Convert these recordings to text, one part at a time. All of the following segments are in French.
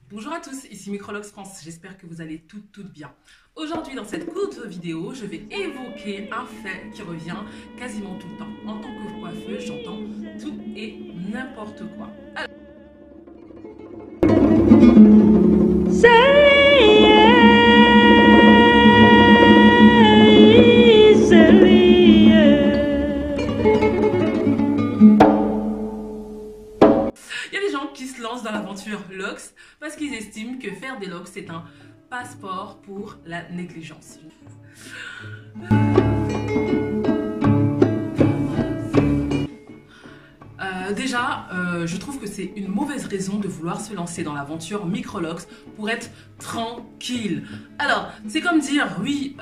Bonjour à tous, ici Microlox France, j'espère que vous allez toutes bien. Aujourd'hui dans cette courte vidéo, je vais évoquer un fait qui revient quasiment tout le temps. En tant que coiffeuse, j'entends tout et n'importe quoi. Alors, il y a des gens qui se lancent dans l'aventure Lox parce qu'ils estiment que faire des locks c'est un passeport pour la négligence. Déjà, je trouve que c'est une mauvaise raison de vouloir se lancer dans l'aventure Microlox pour être tranquille. Alors, c'est comme dire, oui,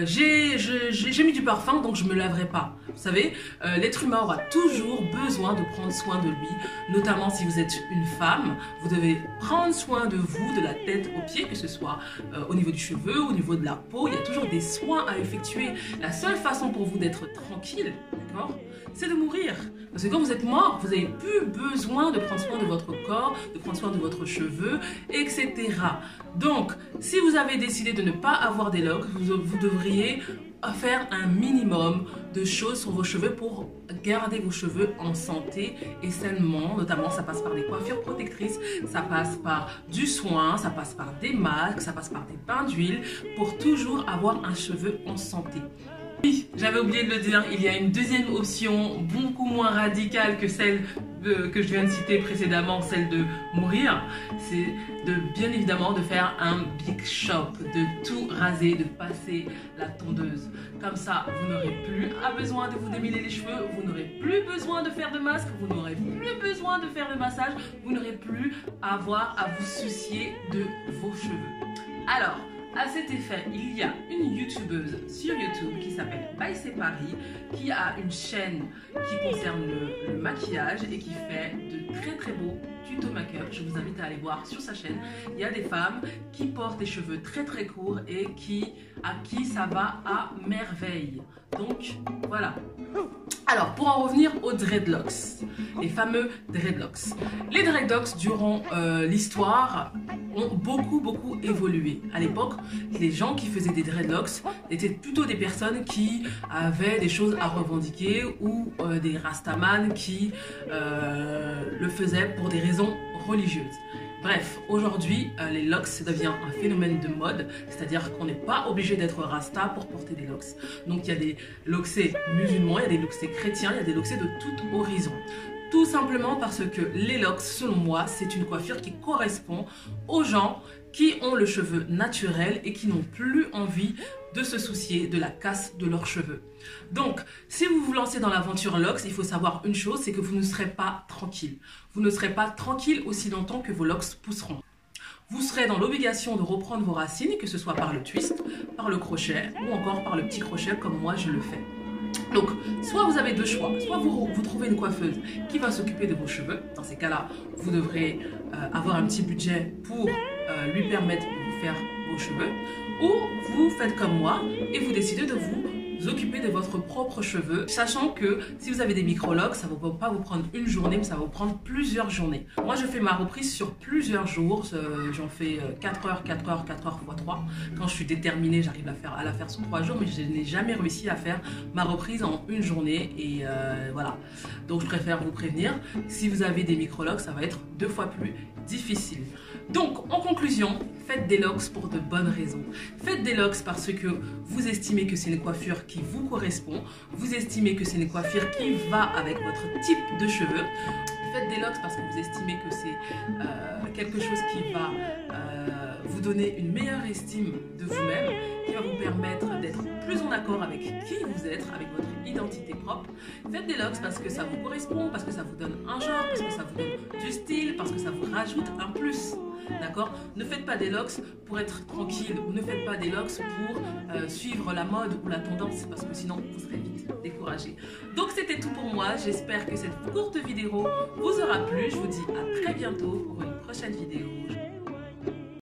j'ai mis du parfum donc je me laverai pas. Vous savez, l'être humain aura toujours besoin de prendre soin de lui, notamment si vous êtes une femme. Vous devez prendre soin de vous, de la tête aux pieds, que ce soit au niveau du cheveu, au niveau de la peau. Il y a toujours des soins à effectuer. La seule façon pour vous d'être tranquille, d'accord, c'est de mourir. Parce que quand vous êtes mort, vous n'avez plus besoin de prendre soin de votre corps, de prendre soin de votre cheveu, etc. Donc, si vous avez décidé de ne pas avoir des locks, vous devriez faire un minimum de choses sur vos cheveux pour garder vos cheveux en santé et sainement. Notamment, ça passe par des coiffures protectrices, ça passe par du soin, ça passe par des masques, ça passe par des bains d'huile pour toujours avoir un cheveu en santé. Oui, j'avais oublié de le dire, il y a une deuxième option beaucoup moins radicale que celle que je viens de citer précédemment, celle de mourir. C'est bien évidemment de faire un big shop, de tout raser, de passer la tondeuse. Comme ça, vous n'aurez plus besoin de vous démêler les cheveux, vous n'aurez plus besoin de faire de masque, vous n'aurez plus besoin de faire de massage, vous n'aurez plus à avoir à vous soucier de vos cheveux. Alors, à cet effet, il y a une youtubeuse sur YouTube qui s'appelle By C'est Paris, qui a une chaîne qui concerne le maquillage et qui fait de très beaux tutos make-up. Je vous invite à aller voir sur sa chaîne. Il y a des femmes qui portent des cheveux très courts et à qui ça va à merveille. Donc voilà. Alors, pour en revenir aux dreadlocks, les fameux dreadlocks. Les dreadlocks, durant l'histoire, ont beaucoup évolué. À l'époque, les gens qui faisaient des dreadlocks étaient plutôt des personnes qui avaient des choses à revendiquer ou des rastamans qui le faisaient pour des raisons religieuses. Bref, aujourd'hui, les locks, ça devient un phénomène de mode, c'est-à-dire qu'on n'est pas obligé d'être rasta pour porter des locks. Donc, il y a des locksés musulmans, il y a des locksés chrétiens, il y a des locksés de tout horizon. Tout simplement parce que les locks, selon moi, c'est une coiffure qui correspond aux gens qui ont le cheveu naturel et qui n'ont plus envie de se soucier de la casse de leurs cheveux. Donc, si vous vous lancez dans l'aventure locks, il faut savoir une chose, c'est que vous ne serez pas tranquille. Vous ne serez pas tranquille aussi longtemps que vos locks pousseront. Vous serez dans l'obligation de reprendre vos racines, que ce soit par le twist, par le crochet ou encore par le petit crochet comme moi je le fais. Donc, soit vous avez deux choix, soit vous trouvez une coiffeuse qui va s'occuper de vos cheveux. Dans ces cas-là, vous devrez avoir un petit budget pour lui permettre de vous faire vos cheveux. Ou vous faites comme moi et vous décidez de vous occuper de votre propre cheveux, sachant que si vous avez des microlocks, ça ne va pas vous prendre une journée, mais ça va vous prendre plusieurs journées. Moi, je fais ma reprise sur plusieurs jours. J'en fais 4 heures x 3. Quand je suis déterminée, j'arrive à la faire sur 3 jours, mais je n'ai jamais réussi à faire ma reprise en une journée. Et voilà. Donc, je préfère vous prévenir. Si vous avez des microlocks, ça va être 2 fois plus difficile. Donc, en conclusion, faites des locks pour de bonnes raisons. Faites des locks parce que vous estimez que c'est une coiffure qui vous correspond. Vous estimez que c'est une coiffure qui va avec votre type de cheveux. Faites des locks parce que vous estimez que c'est quelque chose qui va vous donner une meilleure estime de vous-même, qui va vous permettre d'être plus en accord avec qui vous êtes, avec votre identité propre. Faites des locks parce que ça vous correspond, parce que ça vous donne un genre, parce que ça vous donne du style, parce que ça vous rajoute un plus. D'accord? Ne faites pas des locks pour être tranquille ou ne faites pas des locks pour suivre la mode ou la tendance parce que sinon vous serez vite découragé. Donc c'était tout pour moi. J'espère que cette courte vidéo vous aura plu. Je vous dis à très bientôt pour une prochaine vidéo.